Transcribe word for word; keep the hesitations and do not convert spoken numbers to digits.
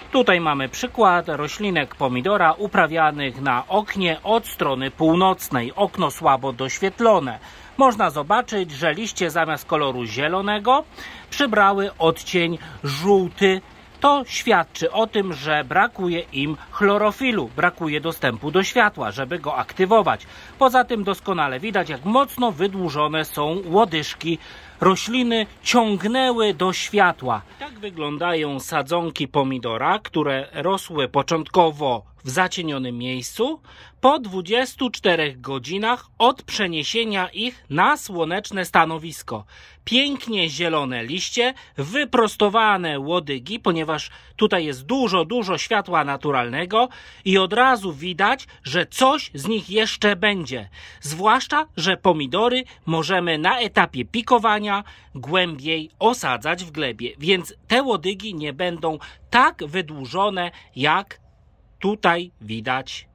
Tutaj mamy przykład roślinek pomidora uprawianych na oknie od strony północnej. Okno słabo doświetlone. Można zobaczyć, że liście zamiast koloru zielonego przybrały odcień żółty. To świadczy o tym, że brakuje im chlorofilu, brakuje dostępu do światła, żeby go aktywować. Poza tym doskonale widać, jak mocno wydłużone są łodyżki. Rośliny ciągnęły do światła. Tak wyglądają sadzonki pomidora, które rosły początkowo w zacienionym miejscu. Po dwudziestu czterech godzinach od przeniesienia ich na słoneczne stanowisko. Pięknie zielone liście, wyprostowane łodygi, ponieważ tutaj jest dużo, dużo światła naturalnego i od razu widać, że coś z nich jeszcze będzie. Zwłaszcza, że pomidory możemy na etapie pikowania głębiej osadzać w glebie, więc te łodygi nie będą tak wydłużone, jak tutaj widać